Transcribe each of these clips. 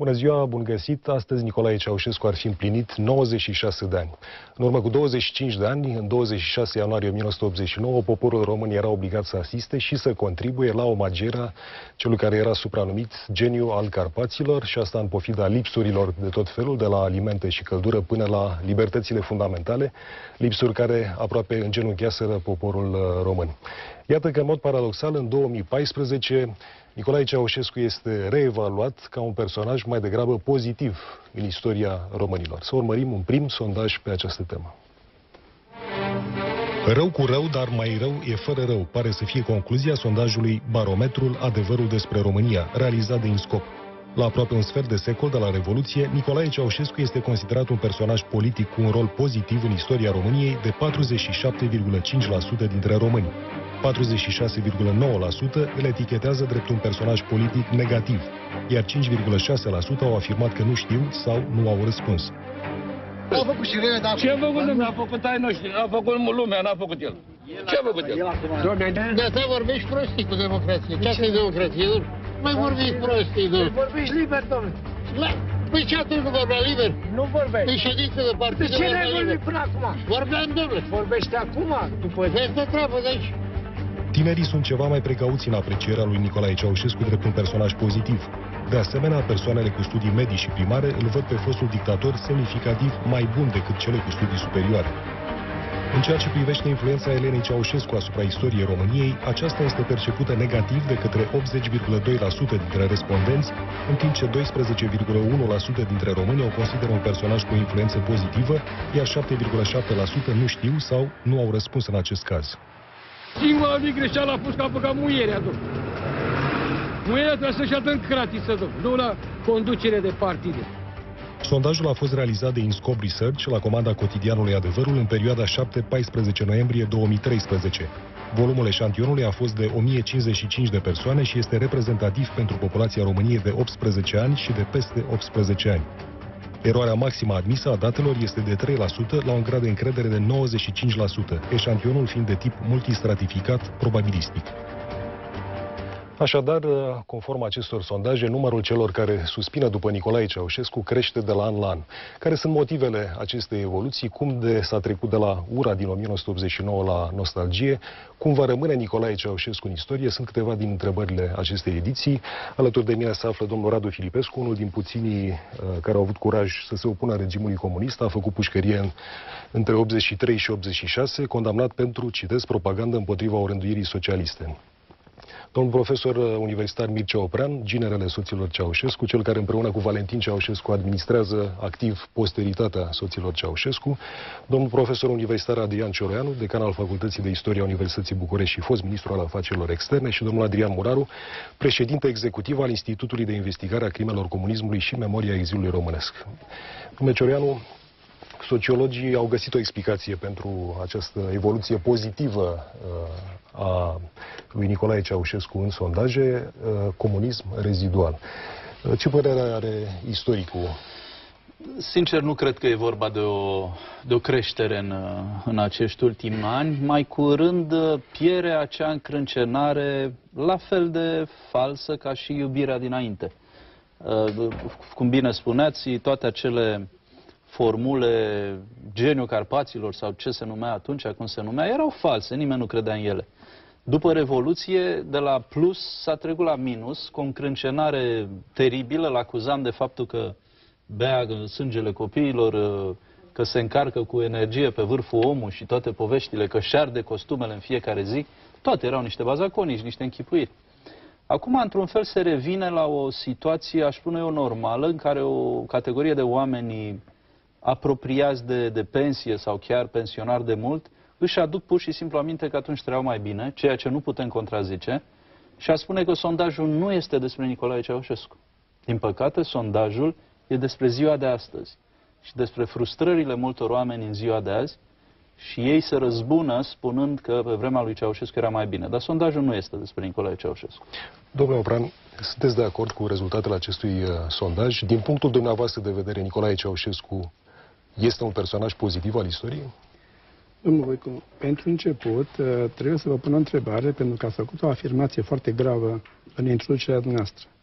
Bună ziua, bun găsit! Astăzi Nicolae Ceaușescu ar fi împlinit 96 de ani. În urmă cu 25 de ani, în 26 ianuarie 1989, poporul român era obligat să asiste și să contribuie la omagierea celui care era supranumit geniu al Carpaților, și asta în pofida lipsurilor de tot felul, de la alimente și căldură până la libertățile fundamentale, lipsuri care aproape îngenunchiaseră poporul român. Iată că, în mod paradoxal, în 2014, Nicolae Ceaușescu este reevaluat ca un personaj mai degrabă pozitiv în istoria românilor. Să urmărim un prim sondaj pe această temă. Rău cu rău, dar mai rău e fără rău, pare să fie concluzia sondajului Barometrul Adevărul despre România, realizat de INSCOP. La aproape un sfert de secol de la Revoluție, Nicolae Ceaușescu este considerat un personaj politic cu un rol pozitiv în istoria României de 47,5% dintre români. 46,9% îl etichetează drept un personaj politic negativ, iar 5,6% au afirmat că nu știu sau nu au răspuns. A făcut și rele, dar... Ce a făcut lumea? A făcut ai noștri, a făcut lumea, n-a făcut el. Ce a făcut el? De asta vorbești prostii cu democrație. Ce asta e democrație? Mai vorbiți prostii, domnule. Vorbești liber, domnule. Păi ce atunci nu vorbeam liber? Nu vorbești. Păi ședință de partid. De ce n-ai vorbit până acum? Vorbeam, domnule. Vorbește acum, după... Vezi de treabă de aici. Tinerii sunt ceva mai precauți în aprecierea lui Nicolae Ceaușescu drept un personaj pozitiv. De asemenea, persoanele cu studii medii și primare îl văd pe fostul dictator semnificativ mai bun decât cele cu studii superioare. În ceea ce privește influența Elenei Ceaușescu asupra istoriei României, aceasta este percepută negativ de către 80,2% dintre respondenți, în timp ce 12,1% dintre români o consideră un personaj cu influență pozitivă, iar 7,7% nu știu sau nu au răspuns în acest caz. Singura lui greșeală a fost că a băgat muierea, domnule. Muierea trebuie să-și adă în cratiță, domnule, nu la conducere de partide. Sondajul a fost realizat de INSCOP Research la comanda cotidianului Adevărul în perioada 7-14 noiembrie 2013. Volumul eșantionului a fost de 1055 de persoane și este reprezentativ pentru populația României de 18 ani și de peste 18 ani. Eroarea maximă admisă a datelor este de 3% la un grad de încredere de 95%, eșantionul fiind de tip multistratificat probabilistic. Așadar, conform acestor sondaje, numărul celor care suspină după Nicolae Ceaușescu crește de la an la an. Care sunt motivele acestei evoluții? Cum s-a trecut de la ura din 1989 la nostalgie? Cum va rămâne Nicolae Ceaușescu în istorie? Sunt câteva din întrebările acestei ediții. Alături de mine se află domnul Radu Filipescu, unul din puținii care au avut curaj să se opună regimului comunist. A făcut pușcărie între 83 și 86, condamnat pentru, citez, propagandă împotriva orânduirii socialiste. Domnul profesor universitar Mircea Oprean, ginerele soților Ceaușescu, cel care împreună cu Valentin Ceaușescu administrează activ posteritatea soților Ceaușescu. Domnul profesor universitar Adrian Cioroianu, decan al Facultății de Istorie a Universității București și fost ministru al afacerilor externe, și domnul Adrian Muraru, președinte executiv al Institutului de Investigare a Crimelor Comunismului și Memoria Exilului Românesc. Domnule Cioroianu, sociologii au găsit o explicație pentru această evoluție pozitivă a lui Nicolae Ceaușescu în sondaje, comunism rezidual. Ce părere are istoricul? Sincer, nu cred că e vorba de o creștere în acești ultimi ani. Mai curând pierde acea încrâncenare la fel de falsă ca și iubirea dinainte. Cum bine spuneați, toate acele formule geniu Carpaților sau ce se numea atunci, cum se numea, erau false, nimeni nu credea în ele. După Revoluție, de la plus s-a trecut la minus, cu o încrâncenare teribilă, îl acuzam de faptul că bea sângele copiilor, că se încarcă cu energie pe vârful omul și toate poveștile, că și arde costumele în fiecare zi. Toate erau niște bazaconici, niște închipuiri. Acum, într-un fel, se revine la o situație, aș spune eu, normală, în care o categorie de oameni apropiați de pensie sau chiar pensionari de mult, își aduc pur și simplu aminte că atunci trăiau mai bine, ceea ce nu putem contrazice, și a spune că sondajul nu este despre Nicolae Ceaușescu. Din păcate, sondajul e despre ziua de astăzi și despre frustrările multor oameni în ziua de azi, și ei se răzbună spunând că pe vremea lui Ceaușescu era mai bine. Dar sondajul nu este despre Nicolae Ceaușescu. Domnule Oprean, sunteți de acord cu rezultatele acestui sondaj? Din punctul dumneavoastră de vedere, Nicolae Ceaușescu este un personaj pozitiv al istoriei? Domnul Voicu, pentru început trebuie să vă pun o întrebare, pentru că ați făcut o afirmație foarte gravă în introducerea dumneavoastră.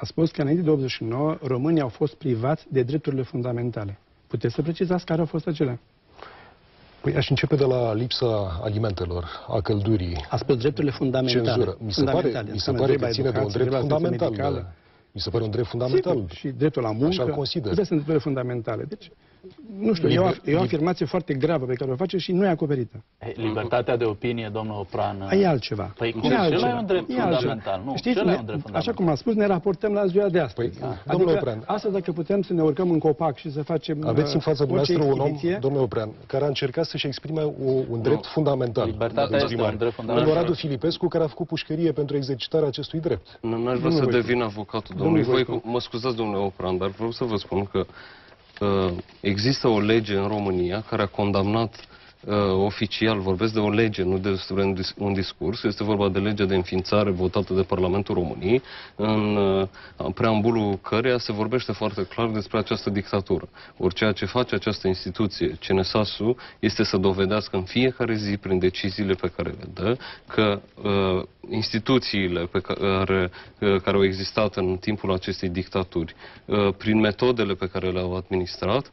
A spus că înainte de 89 românii au fost privați de drepturile fundamentale. Puteți să precizați care au fost acelea? Păi aș începe de la lipsa alimentelor, a căldurii. A spus drepturile fundamentale. Cenzură. Mi se pare că ține de un drept fundamental. Mi se pare un drept fundamental. Sigur, și dreptul la muncă. Așa-l consider. Astea sunt drepturile fundamentale. Deci, nu știu, e o afirmație foarte gravă pe care o face și nu e acoperită. Libertatea de opinie, domnul Opran... E altceva. Păi cum? Cel mai un drept fundamental. Nu, știți, cel mai un drept fundamental. așa cum am spus, ne raportăm la ziua de astăzi. Păi, domnule Opran, astăzi, dacă putem să ne urcăm în copac și să facem aveți în fața dumneavoastră un om, domnule Opran, care a încercat să-și exprime un drept fundamental. Libertatea este un drept fundamental. Domnul Radu Filipescu, care a făcut pușcărie pentru exercitarea acestui drept. N-aș vrea să devin avocatul domnului Voicu. Mă scuzați, domnule Opran, dar vreau să vă spun că există o lege în România care a condamnat oficial, vorbesc de o lege, nu despre un discurs, este vorba de legea de înființare votată de Parlamentul României, în preambulul căreia se vorbește foarte clar despre această dictatură. Ori ceea ce face această instituție, CNSAS-ul, este să dovedească în fiecare zi, prin deciziile pe care le dă, că instituțiile care au existat în timpul acestei dictaturi, prin metodele pe care le-au administrat,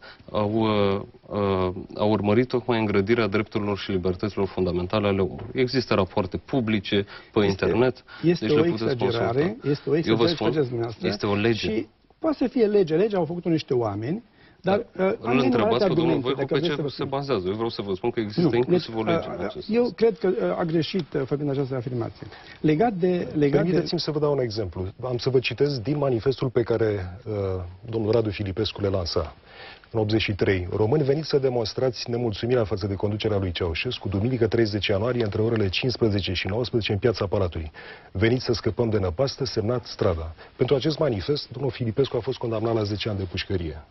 au urmărit tocmai îngrădirea drepturilor și libertăților fundamentale ale omului. Există rapoarte publice pe internet. Este deci o exagerare, eu vă spun, este o lege. Și poate să fie lege. Legea au făcut-o niște oameni, dar îl întrebați pe domnul Voicu pe ce se bazează. Eu vreau să vă spun că există inclusiv o lege în acest sens. Eu cred că a greșit făcând această afirmație. Permiteți-mi să vă dau un exemplu. Am să vă citesc din manifestul pe care domnul Radu Filipescu le lansa. În 83, români veniți să demonstrați nemulțumirea față de conducerea lui Ceaușescu, duminică 30 ianuarie, între orele 15 și 19, în Piața Palatului. Veniți să scăpăm de năpastă, semnat Strada. Pentru acest manifest, domnul Filipescu a fost condamnat la 10 ani de pușcărie.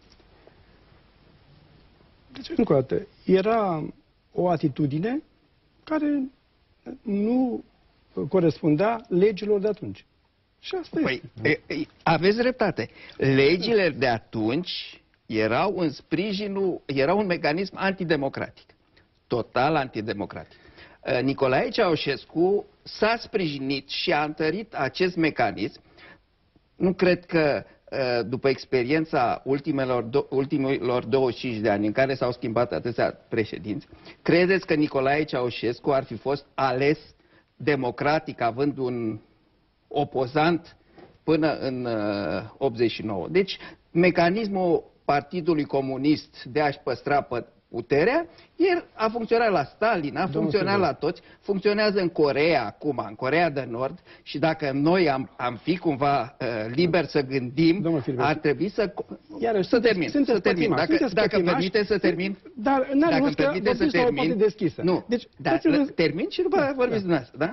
Deci, încă o dată, era o atitudine care nu corespundea legilor de atunci. Și asta este. Aveți dreptate. Legile de atunci erau în sprijinul, era un mecanism antidemocratic. Total antidemocratic. Nicolae Ceaușescu s-a sprijinit și a întărit acest mecanism. Nu cred că după experiența ultimilor 25 de ani în care s-au schimbat atâția președinți, credeți că Nicolae Ceaușescu ar fi fost ales democratic având un opozant până în 89? Deci, mecanismul Partidului Comunist de a-și păstra puterea, el a funcționat la Stalin, a funcționat la toți, funcționează în Coreea acum, în Coreea de Nord, și dacă noi am fi cumva liberi să gândim, ar trebui să termin. Dacă permite să termin. Dacă îmi permite să termin. Nu, deci, termin și după aceea vorbiți dumneavoastră, da?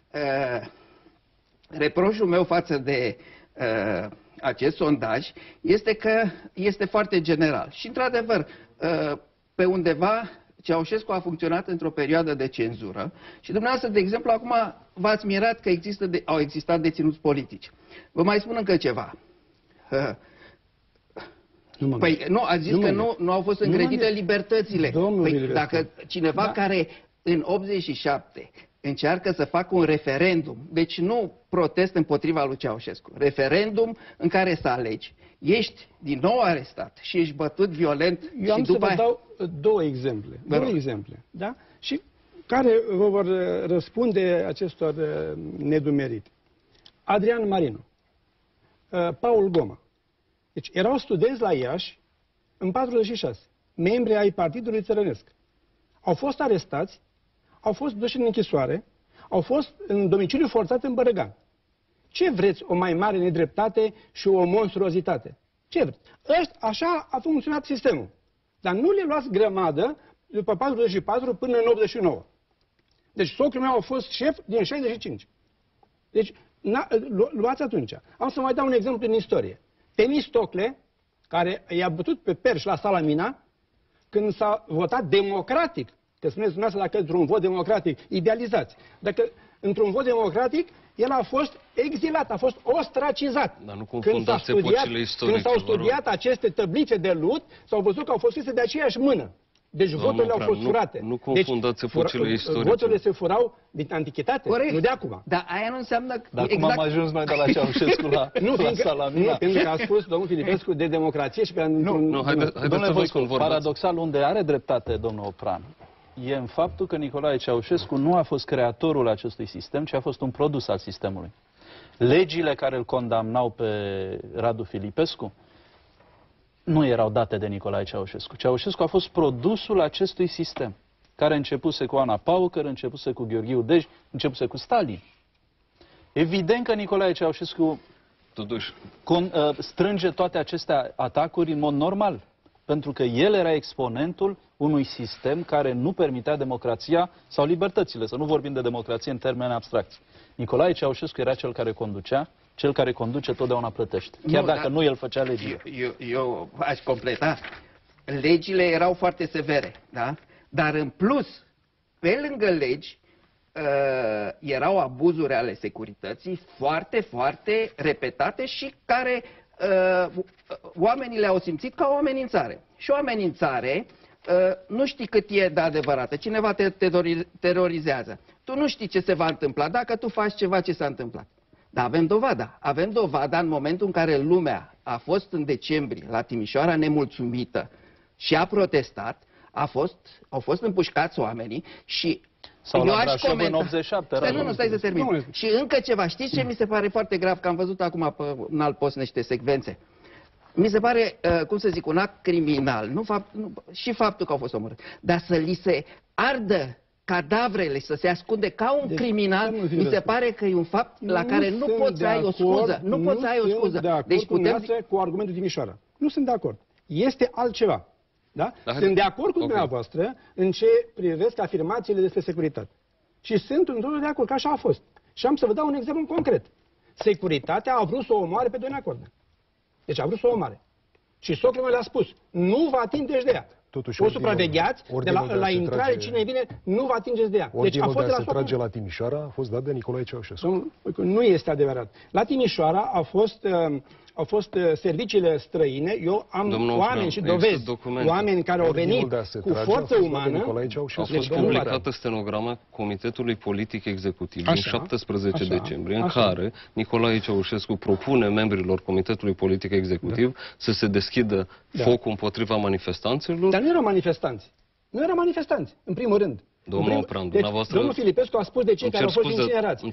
Reproșul meu față de acest sondaj este că este foarte general. Și, într-adevăr, pe undeva Ceaușescu a funcționat într-o perioadă de cenzură și dumneavoastră, de exemplu, acum v-ați mirat că au existat deținuți politici. Vă mai spun încă ceva. Păi nu, ați zis că nu au fost îngrădite libertățile. Păi, dacă cineva care în 87 încearcă să facă un referendum, deci nu protest împotriva lui Ceaușescu, referendum în care să alegi, ești din nou arestat și ești bătut violent. Eu am să vă dau două exemple. Da? Și care vă vor răspunde acestor nedumerite. Adrian Marinu, Paul Goma. Deci erau studenți la Iași în 46, membri ai Partidului Țărănesc. Au fost arestați, au fost duși în închisoare, au fost în domiciliu forțat în Bărăgan. Ce vreți o mai mare nedreptate și o monstruozitate? Ce vreți? Așa a funcționat sistemul. Dar nu le luați grămadă după 44 până în 89. Deci socrii mei au fost șef din 65. Deci luați atunci. Am să mai dau un exemplu din istorie. Temistocle, care i-a bătut pe perși la Salamina, când s-a votat democratic, că spuneți dumneavoastră dacă într-un vot democratic idealizați, dacă într-un vot democratic el a fost exilat, a fost ostracizat. Dar nu confundați epocile istorice. Când s-au studiat aceste tablițe de lut, s-au văzut că au fost scrise de aceeași mână. Deci voturile au fost furate. Nu confundați epocile istorice. Voturile se furau din antichitate, Corect. nu de acum. Dar aia nu înseamnă... Dar cum am ajuns noi de la Ceaușescu la Salamina? Nu, pentru că a spus domnul Filipescu de democrație și pe... Haideți să vă spun, vorbeați. Paradoxal, unde are dreptate domnul Opran, e în faptul că Nicolae Ceaușescu nu a fost creatorul acestui sistem, ci a fost un produs al sistemului. Legile care îl condamnau pe Radu Filipescu nu erau date de Nicolae Ceaușescu. Ceaușescu a fost produsul acestui sistem, care începuse cu Ana Paucăr, începuse cu Gheorghiu Dej, începuse cu Stalin. Evident că Nicolae Ceaușescu Totuși, strânge toate aceste atacuri în mod normal, pentru că el era exponentul unui sistem care nu permitea democrația sau libertățile, să nu vorbim de democrație în termeni abstracți. Nicolae Ceaușescu era cel care conducea, cel care conduce totdeauna plătește, chiar dacă nu el făcea legile. Eu aș completa. Legile erau foarte severe, da? Dar în plus, pe lângă legi, erau abuzuri ale securității foarte, foarte repetate și care oamenii le-au simțit ca o amenințare. Și o amenințare, nu știi cât e de adevărată. Cineva te terorizează. Tu nu știi ce se va întâmpla dacă tu faci ceva ce s-a întâmplat. Dar avem dovada. Avem dovada în momentul în care lumea a fost în decembrie la Timișoara nemulțumită și a protestat, au fost împușcați oamenii și sau la Brașov în 87. Stai să termin. Și încă ceva. Știți ce mi se pare foarte grav? Că am văzut acum pe un alt post niște secvențe. Mi se pare, cum să zic, un act criminal. Și faptul că au fost omorâți. Dar să li se ardă cadavrele, să se ascunde ca un criminal, mi se pare că e un fapt la care nu poți să ai o scuză. Nu poți să ai o scuză. Deci cu argumentul Timișoara. Nu sunt de acord. Este altceva. Da? Sunt de acord cu dumneavoastră în ce privesc afirmațiile despre securitate. Și sunt într-unul de acord că așa a fost. Și am să vă dau un exemplu concret. Securitatea a vrut să o omoare pe Doina Cordea. Deci a vrut să o omoare. Și socrul meu le-a spus, nu vă atingeți de ea. Totuși, o supravegheați, la intrare, cine vine, nu vă atingeți de ea. Deci a fost de la trage la Timișoara a fost dat de Nicolae Ceaușescu. Nu este adevărat. La Timișoara au fost serviciile străine, eu am oameni și dovezi, oameni care au venit cu forță umană. A fost publicată stenograma Comitetului Politic Executiv din 17 decembrie, în care Nicolae Ceaușescu propune membrilor Comitetului Politic Executiv să se deschidă focul împotriva manifestanților. Dar nu erau manifestanți. Nu erau manifestanți, în primul rând. Domnul Opran, dumneavoastră... Domnul Filipescu a spus de cei care au fost incinerați.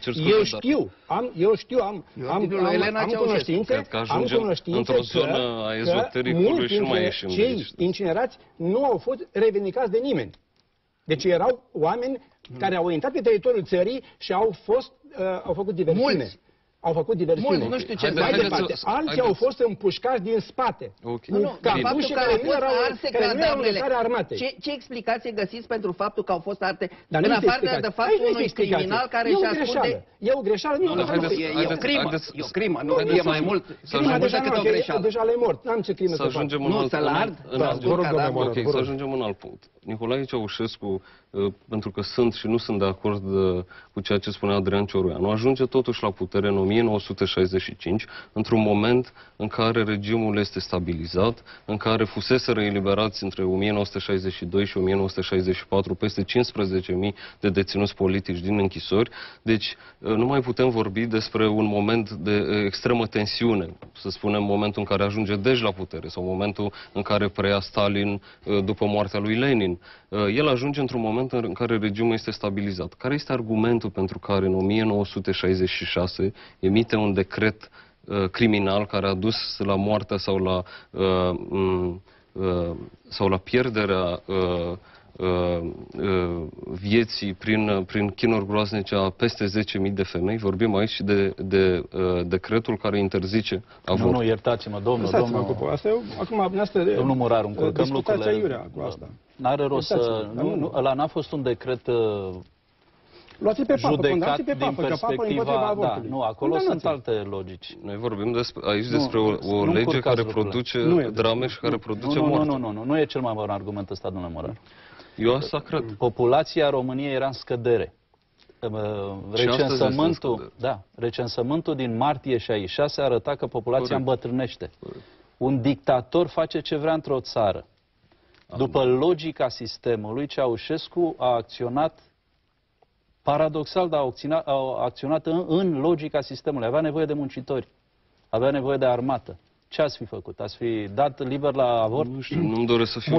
Eu știu, am cunoștințe, într-o zonă a ezotericului și nu mai ieșim. Cei incinerați nu au fost revendicați de nimeni. Deci erau oameni care au intrat pe teritoriul țării și au făcut diversiune. Mulți. Au făcut diversiune. Mulți, nu știu ce. Mai departe, alții au fost împușcați din spate. Nu, faptul că au fost arse cadavrele. Ce explicație găsiți pentru faptul că au fost arte? În afară de faptul unui criminal care își ascunde... E o greșeală. E o crimă. E o crimă. Nu e mai mult. Crimă decât o greșeală. Deja le mort. N-am ce crimă să fac. Nu, să-l ard. Să ajungem în alt punct. Nicolae Ceaușescu, pentru că sunt și nu sunt de acord cu ceea ce spunea Adrian Cioruianu, ajunge totuși la putere în 1965, într-un moment în care regimul este stabilizat, în care fuseseră eliberați între 1962 și 1964 peste 15.000 de deținuți politici din închisori. Deci nu mai putem vorbi despre un moment de extremă tensiune, să spunem momentul în care ajunge Dej la putere sau momentul în care preia Stalin după moartea lui Lenin. El ajunge într-un moment în care regimul este stabilizat. Care este argumentul pentru care în 1966 emite un decret criminal care a dus la moartea sau la pierderea vieții prin chinuri groaznice a peste 10.000 de femei? Vorbim aici și de decretul care interzice avortul. Nu, iertați-mă, domnul Muraru, încurcăm lucrurile. N-are rost să... Ăla n-a fost un decret luați pe papă, judecat pe papă, din perspectiva... Da, nu, acolo sunt alte logici. Noi vorbim aici despre o lege care produce drame și care produce moarte. Nu e cel mai bun argument ăsta, domnule Muraru. Eu asta cred. Populația României era în scădere. Recensământul din martie 66 arăta că populația îmbătrânește. Un dictator face ce vrea într-o țară. După logica sistemului, Ceaușescu a acționat paradoxal, dar a acționat în logica sistemului. Avea nevoie de muncitori, avea nevoie de armată. Ce ați fi făcut? Ați fi dat liber la avort? Nu știu, nu-mi doresc să fiu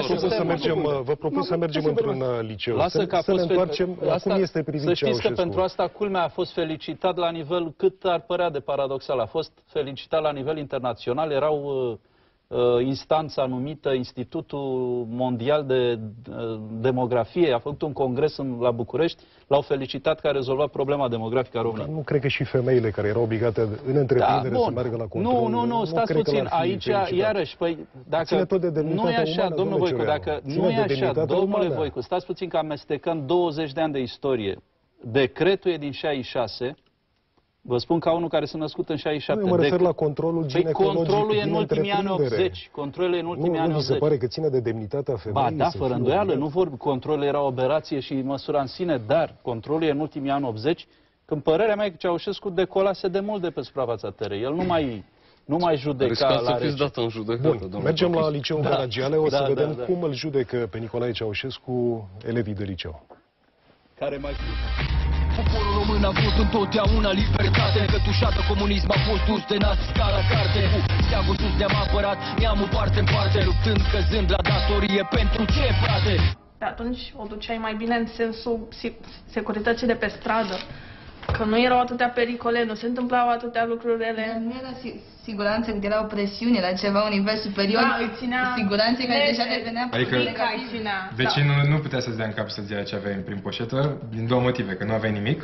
Vă propun să mergem într-un liceu. Lasă că a să ne fost întoarcem la cum este privit Să știți Ceaușescu. că pentru asta, culmea, a fost felicitat la nivel, cât ar părea de paradoxal, a fost felicitat la nivel internațional. Erau instanța numită Institutul Mondial de Demografie, a făcut un congres la București, l-au felicitat că a rezolvat problema demografică a României. Nu cred că și femeile care erau obligate în întreprindere să meargă la control. Nu, stați puțin. Aici, iarăși, păi, dacă nu e așa, domnul Voicu, dacă nu e așa, domnule Voicu, stați puțin că amestecăm 20 de ani de istorie. Decretul e din 66. Vă spun ca unul care s-a născut în 67. Nu, mă refer la controlul ginecologic. Controlul e în ultimii ani 80. Controlul e în ultimii ani 80. Nu mi se pare că ține de demnitatea femeii. Ba, da, fără îndoială, nu vorb. Controlul era o aberație și măsura în sine, dar controlul e în ultimii ani 80, când părerea mea e că Ceaușescu decolase de mult de pe suprafața terei. El nu mai judeca la să fiți dat în judecată. Bun, mergem la liceul Caragiale, o să vedem cum îl judecă pe Nicolae Ceaușescu elevii de liceu. Care mai Poporul român a vrut întotdeauna libertate. Cătușată comunism a fost dus de nazi ca la carte. Cu steagul sus ne-am apărat, neamul parte în parte, luptând, căzând la datorie pentru ce, frate? Atunci o duceai mai bine în sensul securității de pe stradă. Că nu erau atâtea pericole, nu se întâmplau atâtea lucruri rele. Nu era siguranță când era o presiune la ceva, un nivel superior. Da, îi ținea siguranță care deja devenea... Adică vecinul nu putea să-ți dea în cap să-ți ia ce aveai prin poșetă, din două motive, că nu aveai nimic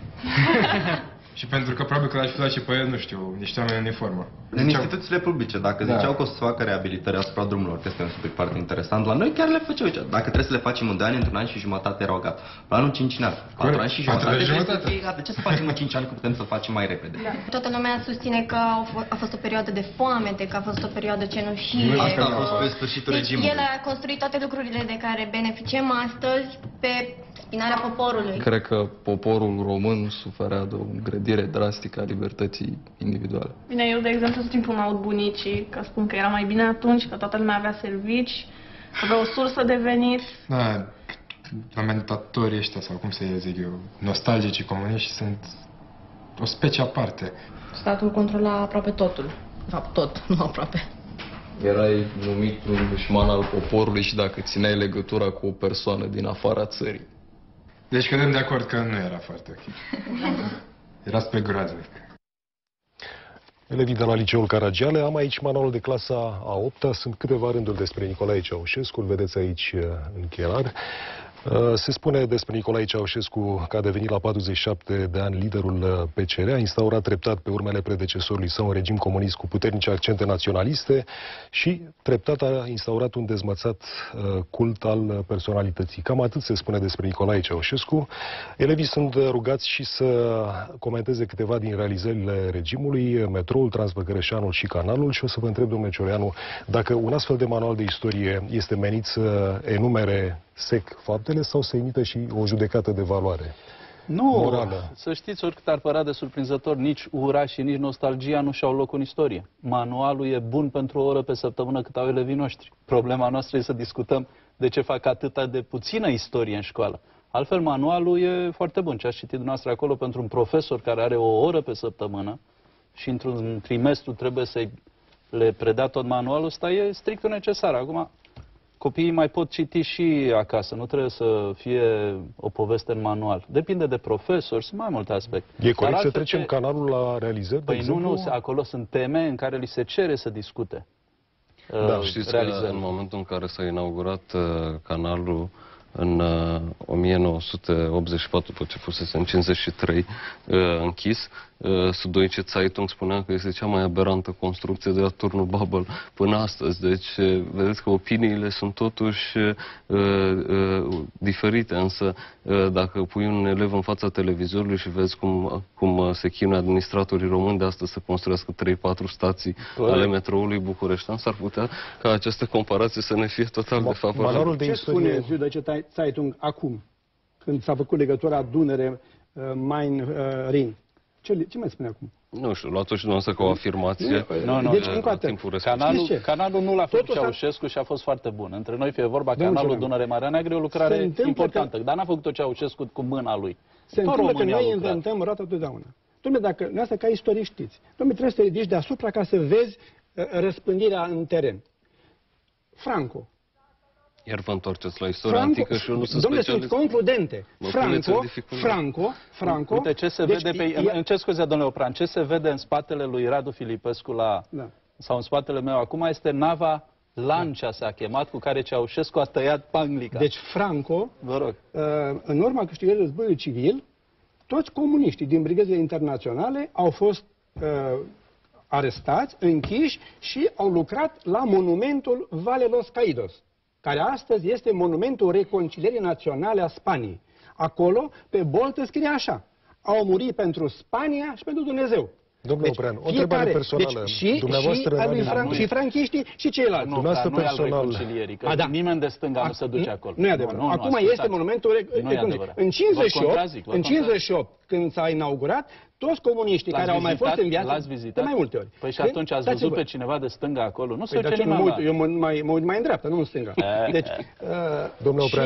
și pentru că probabil că l-aș fi luat și pe el, nu știu, niște oameni în uniformă. În instituțiile publice, dacă ziceau că o să facă reabilitări asupra drumurilor, că este un subiect foarte interesant, la noi chiar le făceau. Dacă trebuie să le facem în 2 ani, într-un an și jumătate erau gata. La anul 5 ani, 4 ani și jumătate trebuie să fie gata. De ce să facem în 5 ani că putem să facem mai repede? Da. Toată lumea susține că a fost o perioadă de foamete, că a fost o perioadă cenușie. Asta a fost pe sfârșitul regimului. El a construit toate lucrurile de care beneficiem astăzi pe spinarea poporului. Cred că poporul român suferea de o îngrădire drastică a libertății individuale. Bine, eu, de exemplu, tot timpul mă aud bunicii că spun că era mai bine atunci, că toată lumea avea servici, avea o sursă de venit. Da, lamentatorii ăștia, sau cum să zic eu, nostalgicii comuniști sunt o specie aparte. Statul controla aproape totul. De fapt, tot, nu aproape. Erai numit un dușman al poporului și dacă țineai legătura cu o persoană din afara țării. Deci cădem de acord că nu era foarte ok. Era spre groaznic. Elevii de la liceul Caragiale, am aici manualul de clasa a 8-a, sunt câteva rânduri despre Nicolae Ceaușescu, îl vedeți aici în chelar. Se spune despre Nicolae Ceaușescu că a devenit la 47 de ani liderul PCR, a instaurat treptat pe urmele predecesorului său un regim comunist cu puternice accente naționaliste și treptat a instaurat un dezmățat cult al personalității. Cam atât se spune despre Nicolae Ceaușescu. Elevii sunt rugați și să comenteze câteva din realizările regimului, metroul, Transbăcăreșanul și canalul, și o să vă întreb, domnule Cioreanu, dacă un astfel de manual de istorie este menit să enumere sec faptele sau să emită și o judecată de valoare morală? Să știți, oricât ar părea de surprinzător, nici ura și nici nostalgia nu și-au loc în istorie. Manualul e bun pentru o oră pe săptămână cât au elevii noștri. Problema noastră e să discutăm de ce fac atâta de puțină istorie în școală. Altfel, manualul e foarte bun. Ce ați citit dumneavoastră acolo pentru un profesor care are o oră pe săptămână și într-un trimestru trebuie să le predea tot manualul ăsta, e strict necesar. Acum, copiii mai pot citi și acasă, nu trebuie să fie o poveste în manual. Depinde de profesori, sunt mai multe aspecte. E corect să trecem canalul la realizări? Păi nu, acolo sunt teme în care li se cere să discute. Da, știți că în momentul în care s-a inaugurat canalul în 1984, după ce fusese în 53 închis, Süddeutsche Zeitung spunea că este cea mai aberantă construcție de la turnul Babel până astăzi. Deci, vedeți că opiniile sunt totuși diferite, însă dacă pui un elev în fața televizorului și vezi cum se chinuie administratorii români de astăzi să construiască 3-4 stații ale metroului bucureștean, s-ar putea ca această comparație să ne fie total defavorabilă. Ce spune Süddeutsche Zeitung acum, când s-a făcut legătura Dunăre-Main-Rin? Ce mai spune acum? Nu știu, luați-o și dumneavoastră ca o afirmație. Deci, încă o dată, canalul nu l-a făcut Ceaușescu și a fost foarte bun. Între noi fie vorba, canalul Dunăre-Marea Neagră e o lucrare importantă, dar n-a făcut-o Ceaușescu cu mâna lui. Se întâmplă că noi inventăm roata totdeauna. Dom'le, dacă asta ca istorie știți, dom'le, trebuie să te ridici deasupra ca să vezi răspândirea în teren. Franco. Iar vă întorceți la istoria antică și eu nu sunt specialist. Dom'le, sunt concludente. Franco. Uite ce se vede pe... În ce scuze, domnule Opran, ce se vede în spatele lui Radu Filipescu sau în spatele meu acum este nava Lancia s-a chemat, cu care Ceaușescu a tăiat Panglica. Deci Franco, în urma câștigării războiului civil, toți comuniștii din brigăzile internaționale au fost arestați, închiși și au lucrat la monumentul Vale Los Caídos, care astăzi este monumentul reconcilierii naționale a Spaniei. Acolo, pe boltă, scrie așa: au murit pentru Spania și pentru Dumnezeu. Domnule Oprean, o întrebare personală. Și franchiștii și ceilalți. Dumneavoastră personal. Nimeni de stânga nu se duce acolo. Nu e adevărat. Acum este monumentul... În 58, când s-a inaugurat, toți comuniștii care au mai fost în viață, de mai multe ori. Păi și atunci ați văzut pe cineva de stânga acolo? Nu se duce nimeni. Eu mă uit mai în dreapta, nu în stânga. Deci, domnule Oprean,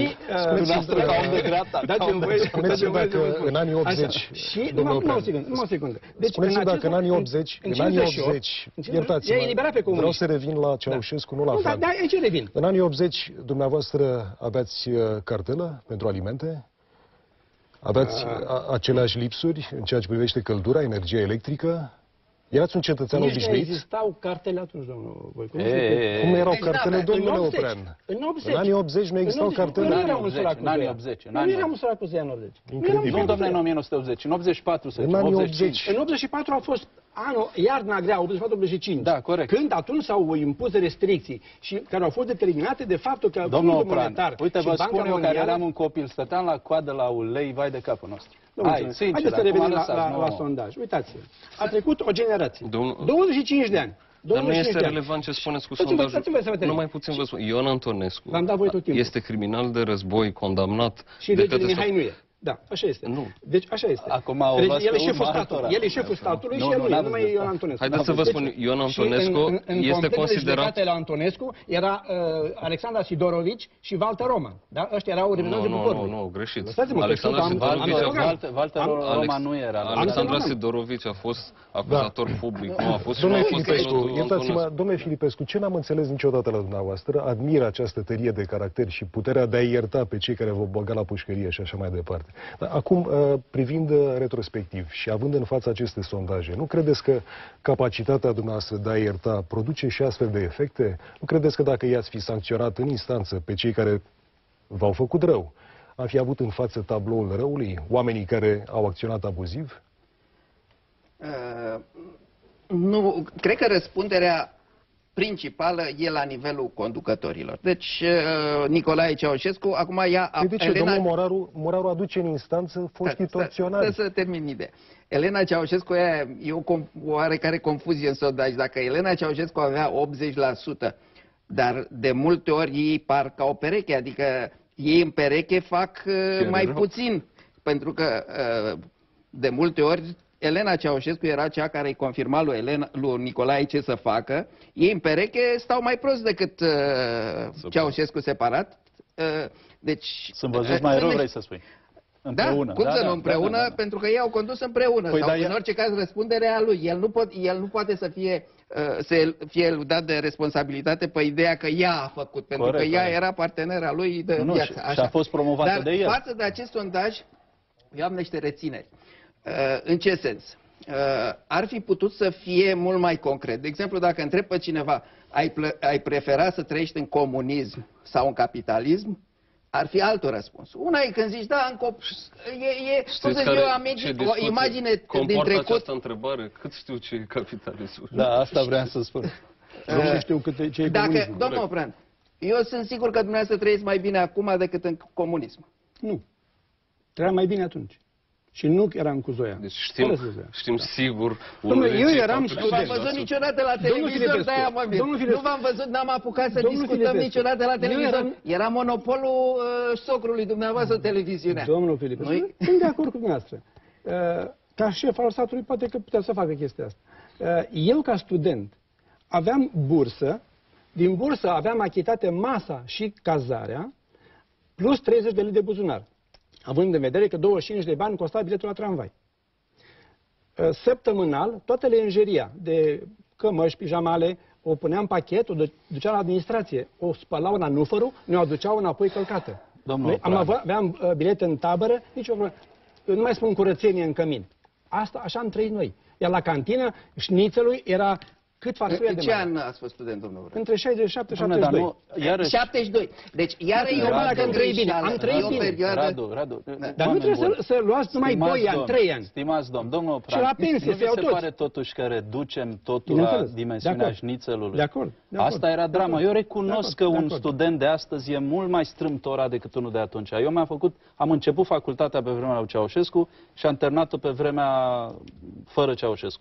spuneți-mi dacă în anii 80... Numai o secundă. Spuneți-mi dacă în anii 80, iertați-mă, vreau să revin la Ceaușescu, nu la Franco. Da, aici revin. În anii 80, dumneavoastră aveați cartelă pentru alimente? Aveați aceleași lipsuri în ceea ce privește căldura, energia electrică? Erați un cetățean obișnuit? Nici nu existau cartele atunci, domnul Voicu. Cum nu erau cartele, domnule Oprean? În anii 80 nu existau cartele? Nu eram măsurat cu zeia. Nu eram măsurat cu zeia în 80. Nu, domnule, în 1980, în 84 să zicem, 85. În 84 a fost iarna grea, 84-85. Da, corect. Când atunci s-au impus restricții și care au fost determinate de faptul că Fondul Monetar uite, vă spun eu care eram un copil, stăteam la coadă la ulei, vai de capul nostru. Haideți să revenim la sondaj. Uitați-vă. A trecut o generație. 25 de ani. Dar nu este relevant ce spuneți cu sondajul. Numai puțin vă spun. Ion Antonescu este criminal de război condamnat. Și regele Mihai nu e. Da, așa este. Nu. Deci așa este. Acum el e șeful statului. El e șeful statului și el nu e, numai Ion Antonescu. Haideți să vă spun, Ion Antonescu este considerat... la Antonescu era Alexandra Sidorovici și Walter Roman. Da? Ăștia erau reprezentanții poporului. Nu, greșit. Walter Roman nu era. Alexandra Sidorovici a fost acuzator public, nu a fost... Domnule Filipescu, iertați-mă, domnule Filipescu, ce n-am înțeles niciodată la dumneavoastră, admir această tărie de caracter și puterea de a ierta pe cei care vă băga la pușcărie și așa mai departe. Dar acum, privind retrospectiv și având în față aceste sondaje, nu credeți că capacitatea dumneavoastră de a ierta produce și astfel de efecte? Nu credeți că dacă i-ați fi sancționat în instanță pe cei care v-au făcut rău, am fi avut în față tabloul răului, oamenii care au acționat abuziv? Nu, cred că răspunderea principală e la nivelul conducătorilor. Deci, Nicolae Ceaușescu, acum ea... De ce? Domnul Moraru aduce în instanță foștii torționari. Să termin ideea. Elena Ceaușescu e o oarecare confuzie în sondaj. Dacă Elena Ceaușescu avea 80%, dar de multe ori ei par ca o pereche, adică ei în pereche fac mai puțin. Pentru că de multe ori Elena Ceaușescu era cea care îi confirma lui Nicolae ce să facă. Ei în pereche stau mai prost decât Ceaușescu separat. Deci, sunt văzut mai rău, vrei să spui. Împreună. Da, cum să nu împreună? Pentru că ei au condus împreună. Păi, sau în orice caz răspunderea lui. El nu poate să fie eludat de responsabilitate pe ideea că ea a făcut. Pentru că ea era partenera lui de viață. Și a fost promovată de el. Dar față de acest sondaj, eu am niște rețineri. În ce sens? Ar fi putut să fie mult mai concret. De exemplu, dacă întreb pe cineva, ai prefera să trăiești în comunism sau în capitalism? Ar fi altul răspuns. Una e când zici, da, o imagine din trecut. Această întrebare, cât știu ce e capitalismul. Da, asta vreau să spun. Nu știu ce e comunismul. Domnul Oprean, eu sunt sigur că dumneavoastră trăiți mai bine acum decât în comunism. Nu. Trăia mai bine atunci. Și nu eram cu Zoia. Deci știm sigur. Domnule, eu eram student. Nu v-am văzut niciodată la televizor, de-aia mă mir. Nu v-am văzut, n-am apucat să discutăm niciodată la televizor. Era monopolul socrului dumneavoastră televiziunea. Domnul Filipescu, sunt de acord cu dumneavoastră. Ca șef al statului poate că putea să facă chestia asta. Eu, ca student, aveam bursă, din bursă aveam achitate masa și cazarea, plus 30 de lei de buzunar, având în vedere că 25 de bani costa biletul la tramvai. Săptămânal, toată lenjeria de cămăși, pijamale, o puneam pachet, o duceam la administrație, o spălau la nufărul, ne-o aduceau înapoi călcată. Noi aveam bilete în tabără, nici o, nu mai spun curățenie în cămin. Asta, așa am trăit noi. Iar la cantină, șnițelui era cât farfuria de ce an ați fost student, domnul? Între 67 și 72. 72. Deci, iară eu dacă am trăit bine. Am trăit bine. Radu. Dar nu trebuie să luați numai 2 ani, 3 ani. Stimați domnul Opran, și la pensie nu vi se pare totuși că reducem totul la dimensiunea șnițelului? De acord. Asta era drama. Eu recunosc că un student de astăzi e mult mai strâmtora decât unul de atunci. Eu am început facultatea pe vremea lui Ceaușescu și am terminat-o pe vremea fără Ceaușescu.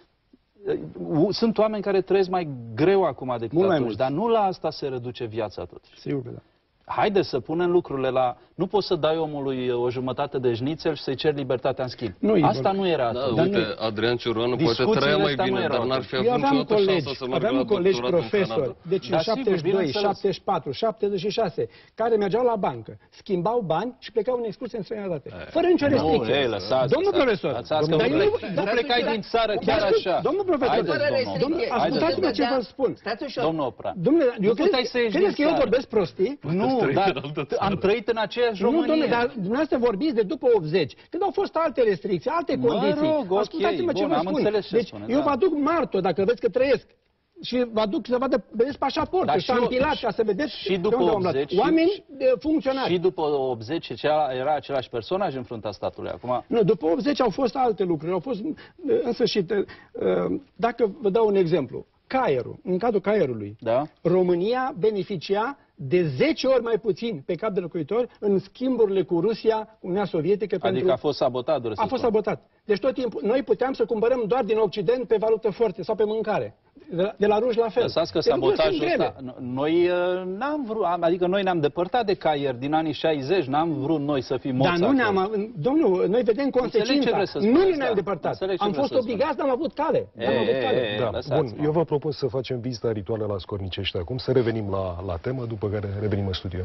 Sunt oameni care trăiesc mai greu acum decât atunci, dar nu la asta se reduce viața totuși. Sigur că da. Haideți să punem lucrurile la... Nu poți să dai omului o jumătate de șnițel și să-i ceri libertatea în schimb. Asta nu era atunci. Da, uite, Adrian Ciuroanu poate trăia mai bine, dar n-ar fi avut niciodată șansa să meargă la colegi profesori, deci în 72, 74, 76, care mergeau la bancă, schimbau bani și plecau în excursie în străinătate. Fără nicio restricție. Domnul profesor, nu plecai din țară chiar așa. Domnul profesor, ascultați-mă ce vă spun. Domnul Opran. Eu credeți că eu vorbesc prostii? Nu, dar am trăit în aceeași România. Nu, domnule, dar dumneavoastră vorbiți de după 80, când au fost alte restricții, alte condiții. Ascultați-mă ce vă spun. Deci eu vă aduc martor, dacă vreți că trăiesc. Și vă aduc să vadă, vedeți pașaportul, ștampilat, ca să vedeți și după 80, oameni funcționari. Și după 80 era același personaj în fruntea statului acum? Nu, după 80 au fost alte lucruri, au fost în sfârșit, dacă vă dau un exemplu, Caierul, în cadrul Caierului, România beneficia de 10 ori mai puțin pe cap de locuitori în schimburile cu Rusia, Uniunea Sovietică. Adică a fost sabotat, a fost sabotat. Deci tot timpul, noi puteam să cumpărăm doar din Occident pe valută forte sau pe mâncare. De la ruși la fel. Lăsați că sabotajul ăsta, noi n-am vrut, adică noi ne-am depărtat de Caier din anii 60, n-am vrut noi să fim moți. Dar nu ne-am, domnul, noi vedem consecința. Nu ne-am depărtat. Am fost obligați, n-am avut cale. Bun, eu vă propun să facem vizita rituală la Scornicești acum, să revenim la temă, după care revenim în studio.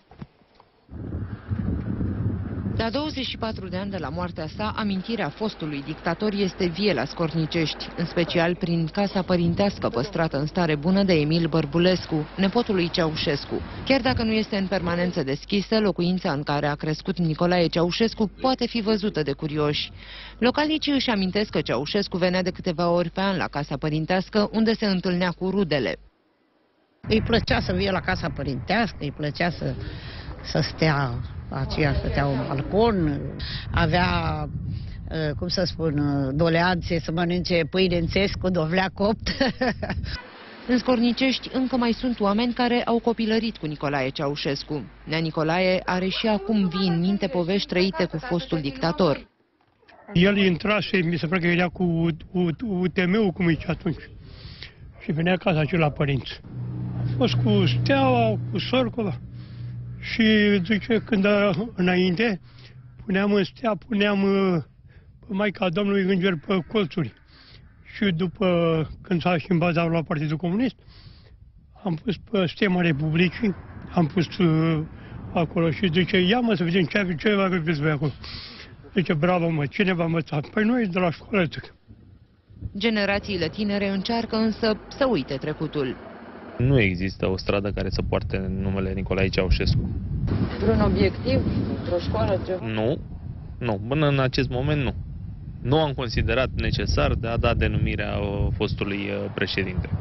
La 24 de ani de la moartea sa, amintirea fostului dictator este vie la Scornicești, în special prin casa părintească păstrată în stare bună de Emil Bărbulescu, nepotul lui Ceaușescu. Chiar dacă nu este în permanență deschisă, locuința în care a crescut Nicolae Ceaușescu poate fi văzută de curioși. Localnicii își amintesc că Ceaușescu venea de câteva ori pe an la casa părintească, unde se întâlnea cu rudele. Îi plăcea să vie la casa părintească, îi plăcea să stea. Aceea stătea un balcon, avea, cum să spun, doleanțe să mănânce pâine în țes cu dovlea copt. În Scornicești încă mai sunt oameni care au copilărit cu Nicolae Ceaușescu. Nea Nicolae are și acum vii în minte povești trăite cu fostul dictator. El intrase, mi se pare că venea cu UTM-ul, cum zice atunci, și venea acasă la părinți. A fost cu Steaua, cu Sorcova. Și zice, când înainte, puneam în stea, puneam Maica Domnului înger pe colțuri. Și după când s-a schimbat la Partidul Comunist, am pus pe stema Republicii, am pus acolo și zice, ia mă să vedem ce va găsiți voi acolo. Zice, bravo mă, cine v-a învățat? Păi noi de la școală, zic. Generațiile tinere încearcă însă să uite trecutul. Nu există o stradă care să poarte numele Nicolae Ceaușescu. Vreun obiectiv, într-o școală, ceva? Nu, până în acest moment nu. Nu am considerat necesar de a da denumirea fostului președinte.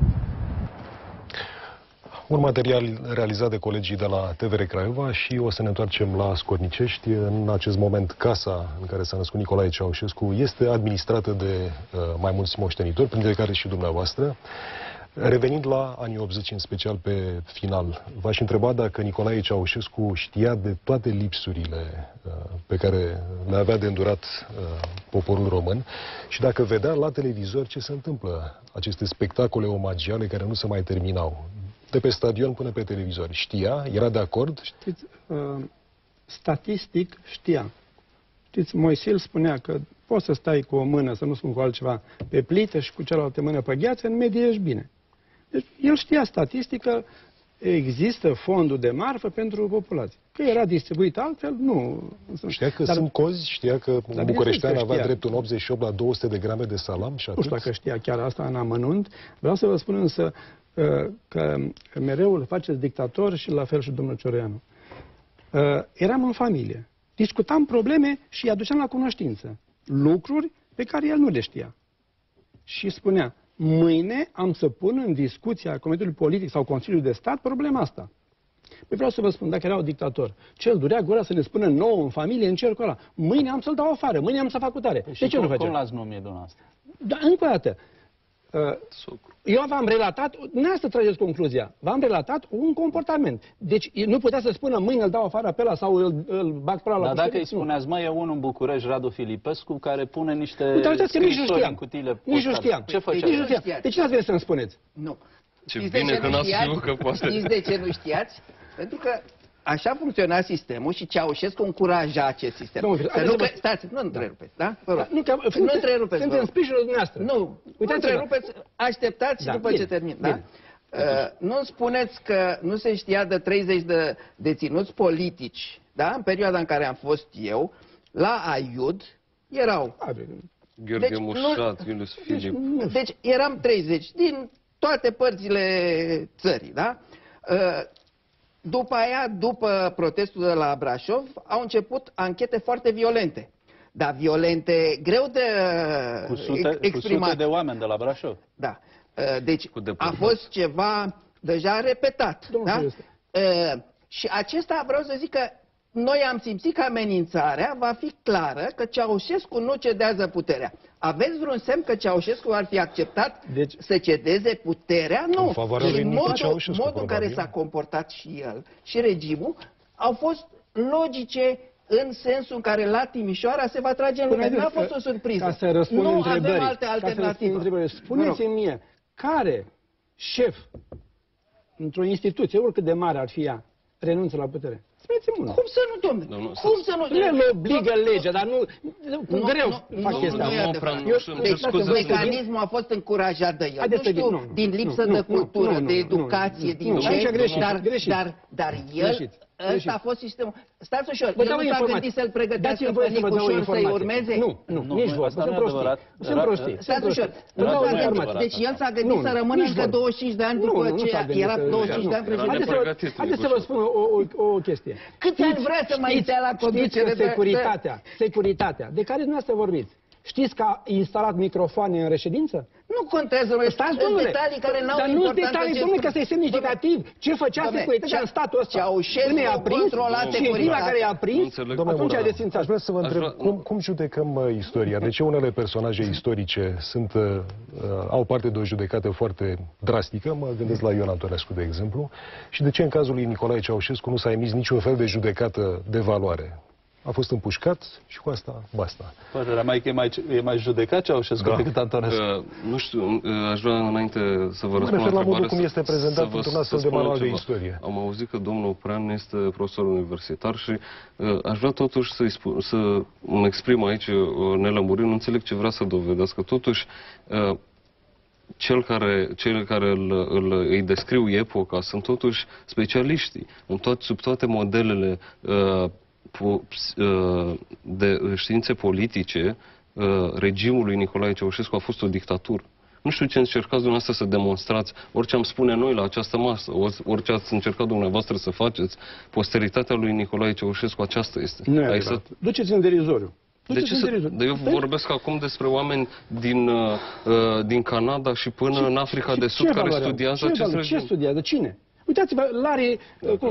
Un material realizat de colegii de la TVR Craiova și o să ne întoarcem la Scornicești. În acest moment, casa în care s-a născut Nicolae Ceaușescu este administrată de mai mulți moștenitori, printre care și dumneavoastră. Revenind la anii 80, în special pe final, v-aș întreba dacă Nicolae Ceaușescu știa de toate lipsurile pe care le avea de îndurat poporul român și dacă vedea la televizor ce se întâmplă, aceste spectacole omagiale care nu se mai terminau, de pe stadion până pe televizor. Știa? Era de acord? Știți, statistic știa. Știți, Moisil spunea că poți să stai cu o mână, să nu spun cu altceva, pe plită și cu cealaltă mână pe gheață, în medie ești bine. Deci el știa statistică, există fondul de marfă pentru populație. Că era distribuit altfel, nu. Știa că sunt cozi, știa că un bucureștean avea dreptul în 88 la 200 de grame de salam și atât. Nu știu dacă știa chiar asta în amănunt. Vreau să vă spun însă că mereu îl faceți dictator și la fel și domnul Cioreanu. Eram în familie. Discutam probleme și îi aduceam la cunoștință. Lucruri pe care el nu le știa. Și spunea, mâine am să pun în discuția Comitetului Politic sau Consiliului de Stat problema asta. Păi vreau să vă spun, dacă era un dictator, ce îl durea gura să ne spună nouă în familie, în cercul ăla, mâine am să-l dau afară, mâine am să fac cutare. De ce nu face? Cum l-ați numit dumneavoastră? Da, încă o dată. Eu v-am relatat, dumneavoastră trageți concluzia, v-am relatat un comportament. Deci nu putea să spună mâine îl dau afară pe ăla sau îl bag pe ăla la Dar dacă îi spuneați, mă, e unul în București, Radu Filipescu, care pune niște scrisori în cutiile. Nici nu știam. Ce făcea? De ce n-ați venit să-mi spuneți? Nu. Ce bine că n-ați știut că poate. Știți de ce nu știați? Pentru că așa funcționa sistemul și Ceaușescu încuraja acest sistem. Stați, nu întrerupeți, da? Vă rog. Nu întrerupeți. Sunt în sprijinul dumneavoastră. Nu întrerupeți, așteptați și după ce termin, da? Nu spuneți că nu se știa de 30 de deținuți politici, da? În perioada în care am fost eu, la Aiud, erau... Gheorghe Mușat, Iulius Filip. Deci eram 30 din toate părțile țării, da? După aia, după protestul de la Brașov, au început anchete foarte violente. Dar violente, greu de exprimat. Cu sute de oameni de la Brașov. Da. Deci a fost ceva deja repetat. Da? Și acesta vreau să zic că noi am simțit că amenințarea va fi clară că Ceaușescu nu cedează puterea. Aveți vreun semn că Ceaușescu ar fi acceptat să cedeze puterea? Nu. Modul în care s-a comportat și el și regimul au fost logice în sensul în care la Timișoara se va trage în lume. Nu a fost o surpriză. Ca să răspund nu avem alte alternative. Spuneți-mi mie, care șef într-o instituție, oricât de mare ar fi ea, renunță la putere? Cum să nu, domnule? Cum să nu? Nu obligă legea, dar nu... Cu greu fac chestia. Mecanismul a fost încurajat de el. Nu știu, din lipsă de cultură, de educație, din ce... Dar el... Ăsta a fost sistemul. Stați ușor, el nu s-a gândit să-l pregătească pe Nicu Ușor să-i urmeze? Nu, nici voi, sunt prostii. Stați ușor. Deci el s-a gândit să rămână încă 25 de ani după ce era 25 de ani președinte. Haideți să vă spun o chestie. Câți ani vrea să mai stea la conducere de... Securitatea, de care dumneavoastră vorbiți. Știți că a instalat microfoane în reședință? Nu contează, stați, domnule, detalii care n-au importanță. Dar nu detalii, domnule, că e semnificativ. Ce făcea securitatea în statul ăsta? Ceaușescu a prins și clipa care i-a prins, atunci a desfințat. Aș vrea să vă întreb, cum judecăm istoria? De ce unele personaje istorice au parte de o judecată foarte drastică? Mă gândesc la Ion Antonescu, de exemplu. Și de ce în cazul lui Nicolae Ceaușescu nu s-a emis niciun fel de judecată de valoare? A fost împușcat și cu asta basta. Părerea mea că e mai judecat Ceaușescu decât Antonescu. Nu știu, aș vrea înainte să vă răspund la întrebare. La modul cum este prezentat într-un astfel de manual de istorie. Am auzit că domnul Oprean este profesor universitar și aș vrea totuși să îmi exprim aici nelămuriri, nu înțeleg ce vrea să dovedească. Totuși, cei care îi descriu epoca sunt totuși specialiștii sub toate modelele de științe politice. Regimul lui Nicolae Ceaușescu a fost o dictatură. Nu știu ce încercați dumneavoastră să demonstrați, orice am spune noi la această masă, orice ați încercat dumneavoastră să faceți, posteritatea lui Nicolae Ceaușescu aceasta este. Nu e adevărat. Duceți în derizoriu. Eu vorbesc acum despre oameni din Canada și până în Africa de Sud care studiază acest regim. Ce studiază? Cine? Uitați-vă, Larry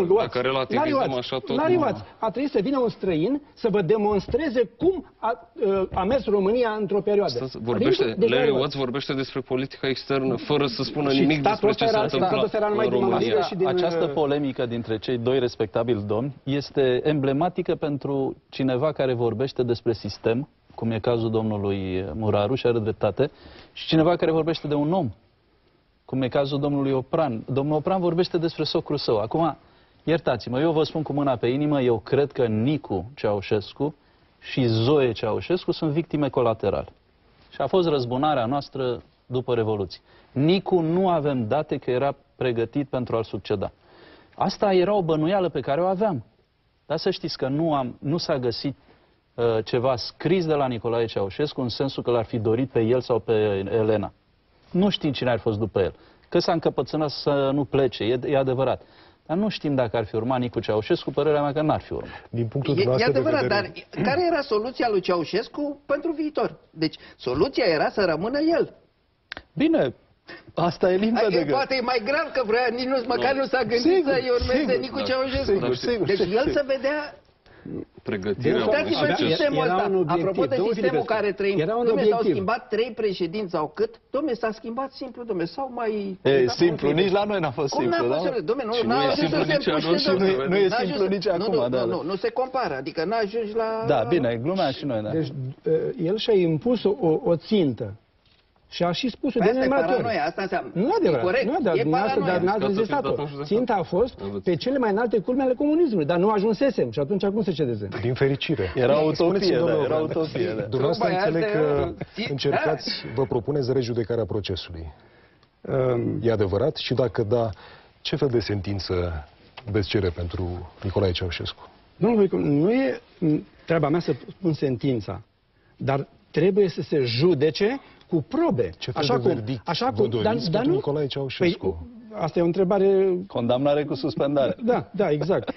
Watts a trebuit să vină un străin să vă demonstreze cum a mers România într-o perioadă. Larry Watts vorbește despre politica externă fără să spună nimic despre ce s-a întâmplat în România. Această polemică dintre cei doi respectabili domni este emblematică pentru cineva care vorbește despre sistem, cum e cazul domnului Muraru și are dreptate, și cineva care vorbește de un om, cum e cazul domnului Opran. Domnul Opran vorbește despre socrul său. Acum, iertați-mă, eu vă spun cu mâna pe inimă, eu cred că Nicu Ceaușescu și Zoe Ceaușescu sunt victime colaterale. Și a fost răzbunarea noastră după Revoluție. Nicu nu avem date că era pregătit pentru a-l succeda. Asta era o bănuială pe care o aveam. Dar să știți că nu s-a găsit ceva scris de la Nicolae Ceaușescu în sensul că l-ar fi dorit pe el sau pe Elena. Nu știm cine ar fi fost după el. Că s-a încăpățânat să nu plece, e adevărat. Dar nu știm dacă ar fi urmat Nicu Ceaușescu, părerea mea că n-ar fi urmat. Din punctul E adevărat, dar care era soluția lui Ceaușescu pentru viitor? Deci soluția era să rămână el. Bine, asta e limpede. Poate e mai grav că vrea, măcar nu s-a gândit să-i urmeze Nicu Ceaușescu. Deci el să vedea... Pregătirea apropo de sistemul care trăim, s-au schimbat 3 președinți sau cât? Dom'le, s-a schimbat simplu, dom'le, sau mai... Simplu, nici la noi n-a fost simplu, da? Nu e simplu nici acum, da. Nu se compară, adică n-ajungi la... Da, bine, glumeam și noi, da. Deci el și-a impus o țintă. Și a și spus-o de paranoia, asta înseamnă. Nu adevărat. Corect, e paranoia. Dar n-ați rezistat-o. Ținta a fost pe cele mai înalte culme ale comunismului, dar nu ajunsesem. Și atunci acum se cedeze. Din fericire. Era utopie, da, era utopie. Dumneavoastră înțeleg că încercați, vă propuneți rejudecarea procesului. E adevărat? Și dacă da, ce fel de sentință veți cere pentru Nicolae Ceaușescu? Domnul Voicu, nu e treaba mea să spun sentința, dar trebuie să se judece cu probe. Ce fel de verdict vă doriți pentru Nicolae Ceaușescu? Asta e o întrebare... Condamnare cu suspendare. Da, exact.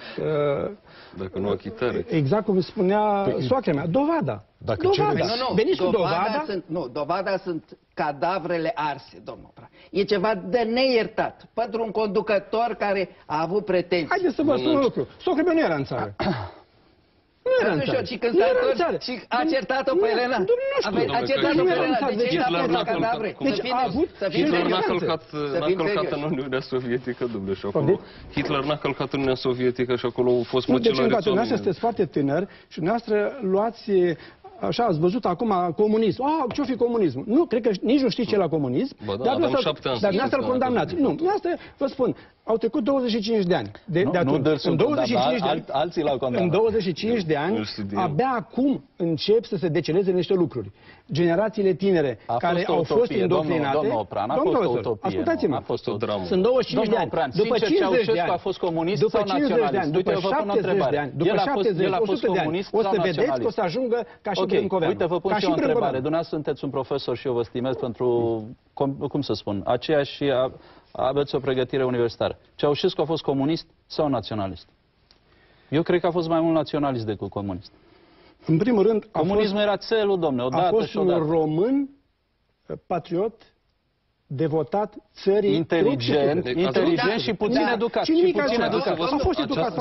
Dacă nu achitare. Exact cum spunea soacra mea. Dovada. Veniți cu dovada? Dovada sunt cadavrele arse, domnul Oprea. E ceva de neiertat pentru un conducător care a avut pretenții. Haideți să vă spun un lucru. Soacra mea nu era în țară. Nu era în țară. Și când s-a întors și a certat-o pe Elena. A certat-o pe Elena. De ce n-a fost la cadavre? Hitler n-a călcat în Uniunea Sovietică, domnule, și acolo... Hitler n-a călcat în Uniunea Sovietică și acolo au fost măcelăreți oameni. Deci, dumneavoastră sunteți foarte tânăr și dumneavoastră luați... Așa, ați văzut acum comunism. Ce-o fi comunismul? Nu, cred că nici nu știți ce la comunism. Dar dumneavoastră îl condamnați. Nu, dumneavoastră, vă spun, au trecut 25 de ani. De atunci. În 25 de ani, alții l-au condamnat. În 25 de ani, abia acum încep să se deceleze niște lucruri. Generațiile tinere care au fost indoctrinate... Domnul Oprea, n-a fost o utopie. Ascultați-mă. A fost o dramă. Sunt 25 de ani. După 50 de ani, a fost comunist sau naționalist? După 70 de ani, după 70, 100 de ani, o să vedeți că o să ajungă ca și Brâncoveanu. Uite, vă pun și eu o întrebare. Dumneavoastră sunteți un profesor și eu vă stimez pentru, cum să spun, aceeași, aveți o pregătire universitară. Ceaușescu a fost comunist sau naționalist? Eu cred că a fost mai mult naționalist decât comunist. În primul rând, comunismul era țelul, domne, odată și odată. A fost un român patriot, devotat țării, inteligent și puțin educat. A fost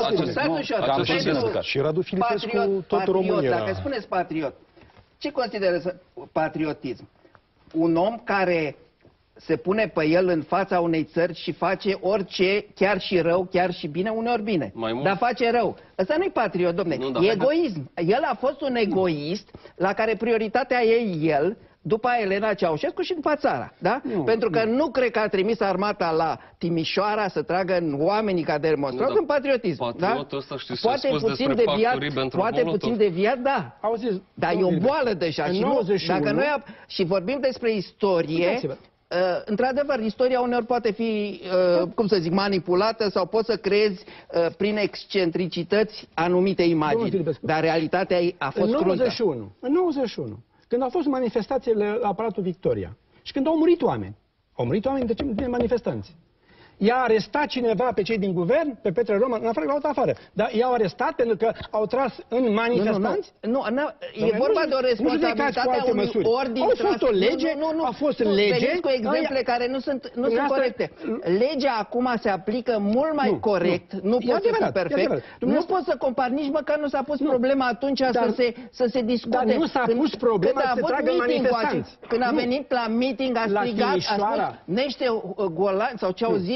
educat. Și Radu Filipescu, tot român era. Dacă spuneți patriot, ce consideră patriotism? Un om care se pune pe el în fața unei țări și face orice, chiar și rău, chiar și bine, uneori bine. Dar face rău. Ăsta nu-i patriot, domne. E egoism. El a fost un egoist la care prioritatea e el, după Elena Ceaușescu și după țara. Da? Pentru că nu cred că a trimis armata la Timișoara să tragă în oamenii ca demonstranți în patriotism. Patriotul ăsta știu să spus despre factorii pentru poate puțin deviat, da. Dar e o boală deja. Dacă noi și vorbim despre istorie... Într-adevăr, istoria uneori poate fi, cum să zic, manipulată sau poți să creezi prin excentricități anumite imagini. Dar realitatea a fost cruntă. În 91, când au fost manifestațiile la Palatul Victoria și când au murit oameni de manifestanți. I-a arestat cineva pe cei din guvern, pe Petre Roman, în afară, l-au arestat, dar i-au arestat pentru că au tras în manifestanți? Nu, e vorba de o responsabilitate a unui ordin. A fost o lege, a fost lege. Veniți cu exemple care nu sunt corecte. Legea acum se aplică mult mai corect, nu poate fi perfect. Nu poți să compari, nici măcar nu s-a pus problema atunci să se discute. Dar nu s-a pus problema să se tragă manifestanți. Când a venit la meeting, a strigat, a spus, niște golani, sau ce au zis,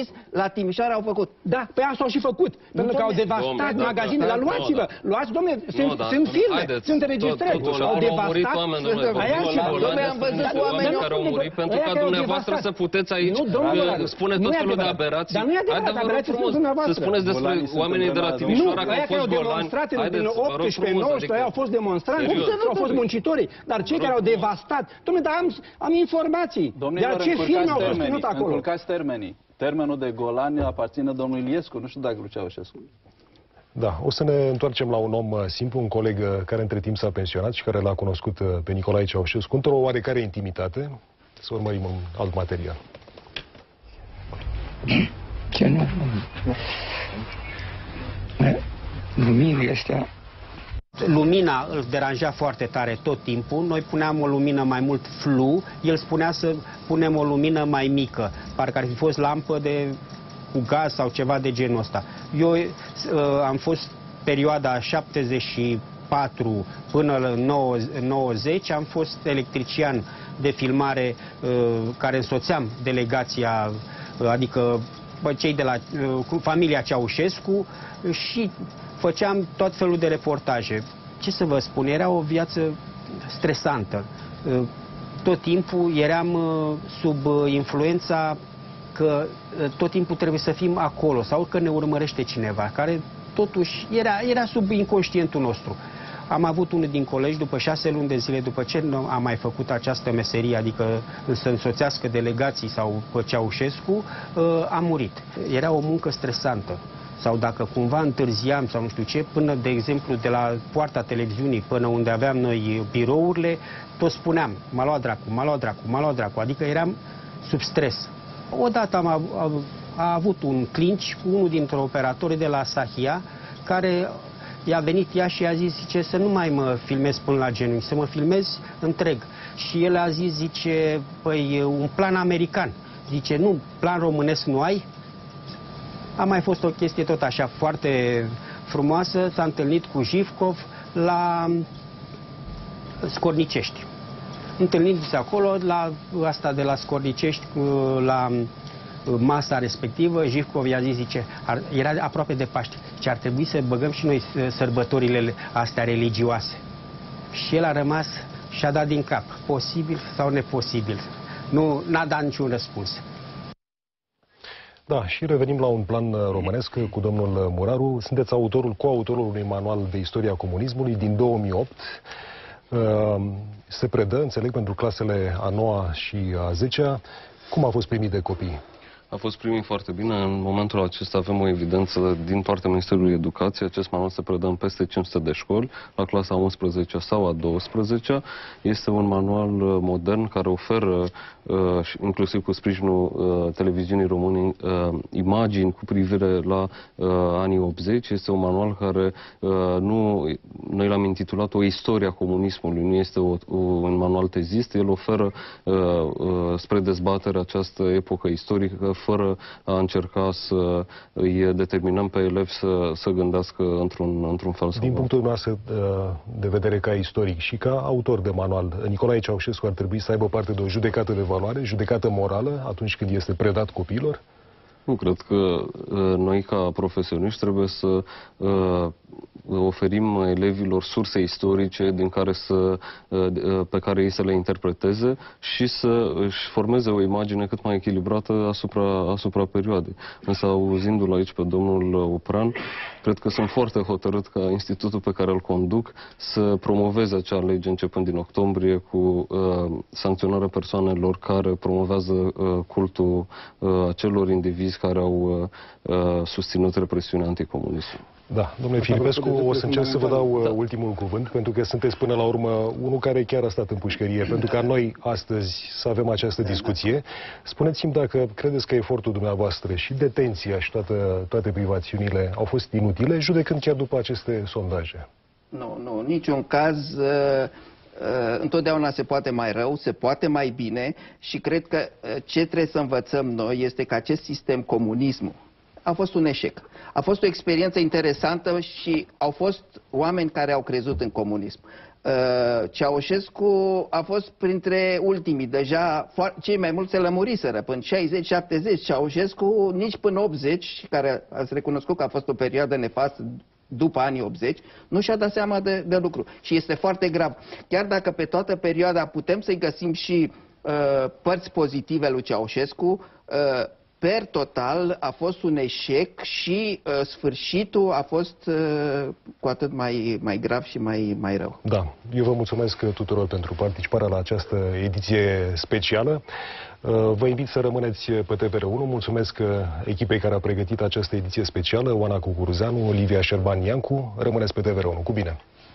la Timișoara au făcut. Da, pe asta au și făcut. Pentru că au devastat magazinele. Luați-vă, luați, dom'le, sunt filme, sunt înregistrări. Au devastat. Dom'le, am văzut oameni care au murit pentru ca dumneavoastră să puteți aici spune tot felul de aberații. Dar nu e adevărat, aberații sunt dumneavoastră. Să spuneți despre oamenii de la Timișoara că au fost golani. Haideți, vă rog frumos, 18 au fost demonstranți, au fost muncitorii. Dar cei care au devastat, dom'le, dar am informații. Dar ce filme au fost ținut acolo? Încurcați termenii. Termenul de golani aparține domnului Iliescu, nu știu dacă lui Ceaușescu. Da, o să ne întoarcem la un om simplu, un coleg care între timp s-a pensionat și care l-a cunoscut pe Nicolae Ceaușescu într-o oarecare intimitate. Să urmărim un alt material. Ce nu? Luminile astea. Lumina îl deranja foarte tare tot timpul. Noi puneam o lumină mai mult flu, el spunea să punem o lumină mai mică, parcă ar fi fost lampă cu gaz sau ceva de genul ăsta. Eu am fost perioada 74 până la 90, am fost electrician de filmare care însoțeam delegația, adică cei de la familia Ceaușescu, și făceam tot felul de reportaje. Ce să vă spun, era o viață stresantă. Tot timpul eram sub influența că tot timpul trebuie să fim acolo sau că ne urmărește cineva, care totuși era sub inconștientul nostru. Am avut unul din colegi, după 6 luni de zile, după ce am mai făcut această meserie, adică să însoțească delegații sau pe Ceaușescu, a murit. Era o muncă stresantă. Sau dacă cumva întârziam sau nu știu ce, până, de exemplu, de la poarta televiziunii până unde aveam noi birourile, tot spuneam, m-a luat dracu, m-a luat dracu, m-a luat dracu, adică eram sub stres. Odată a avut un clinch cu unul dintre operatorii de la Sahia, care i-a venit ea și i-a zis, zice, să nu mai mă filmez până la genunchi, să mă filmez întreg. Și el a zis, zice, păi, un plan american. Zice, nu, plan românesc nu ai? A mai fost o chestie tot așa foarte frumoasă, s-a întâlnit cu Jivkov la Scornicești. Întâlnindu-se acolo, la asta de la Scornicești, la masa respectivă, Jivkov i-a zis, zice, era aproape de Paște, zice, ar trebui să băgăm și noi sărbătorile astea religioase. Și el a rămas și a dat din cap, posibil sau neposibil. Nu, n-a dat niciun răspuns. Da, și revenim la un plan românesc cu domnul Muraru. Sunteți coautorul unui manual de istoria comunismului din 2008. Se predă, înțeleg, pentru clasele a 9-a și a 10-a. Cum a fost primit de copii? A fost primit foarte bine. În momentul acesta avem o evidență din partea Ministerului Educației. Acest manual se predă în peste 500 de școli, la clasa 11 sau a 12. Este un manual modern care oferă, inclusiv cu sprijinul televiziunii române, imagini cu privire la anii 80. Este un manual care noi l-am intitulat O istoria comunismului. Nu este un manual tezist. El oferă spre dezbatere această epocă istorică, fără a încerca să îi determinăm pe elevi să gândească într-un fel sau Din punctul nostru de vedere ca istoric și ca autor de manual, Nicolae Ceaușescu ar trebui să aibă parte de o judecată de valoare, judecată morală, atunci când este predat copiilor? Nu, cred că noi ca profesioniști trebuie să oferim elevilor surse istorice pe care ei să le interpreteze și să își formeze o imagine cât mai echilibrată asupra perioadei. Însă, auzindu-l aici pe domnul Opran, cred că sunt foarte hotărât ca institutul pe care îl conduc să promoveze acea lege începând din octombrie cu sancționarea persoanelor care promovează cultul acelor indivizi care au susținut represiunea anticomunistă. Da, domnule Filipescu, o să încerc să vă dau ultimul cuvânt, pentru că sunteți până la urmă unul care chiar a stat în pușcărie, pentru ca noi astăzi să avem această discuție. Spuneți-mi dacă credeți că efortul dumneavoastră și detenția și toate privațiunile au fost inutile, judecând chiar după aceste sondaje. Nu, niciun caz. Întotdeauna se poate mai rău, se poate mai bine și cred că ce trebuie să învățăm noi este că acest sistem, comunismul, a fost un eșec. A fost o experiență interesantă și au fost oameni care au crezut în comunism. Ceaușescu a fost printre ultimii, deja cei mai mulți se lămuriseră, până 60-70, Ceaușescu nici până 80, care ați recunoscut că a fost o perioadă nefastă după anii 80, nu și-a dat seama de lucru. Și este foarte grav. Chiar dacă pe toată perioada putem să-i găsim și părți pozitive lui Ceaușescu, per total a fost un eșec și sfârșitul a fost cu atât mai grav și mai rău. Da, eu vă mulțumesc tuturor pentru participarea la această ediție specială. Vă invit să rămâneți pe TVR1. Mulțumesc echipei care a pregătit această ediție specială, Oana Cucuruzeanu, Olivia Șerban-Iancu. Rămâneți pe TVR1. Cu bine!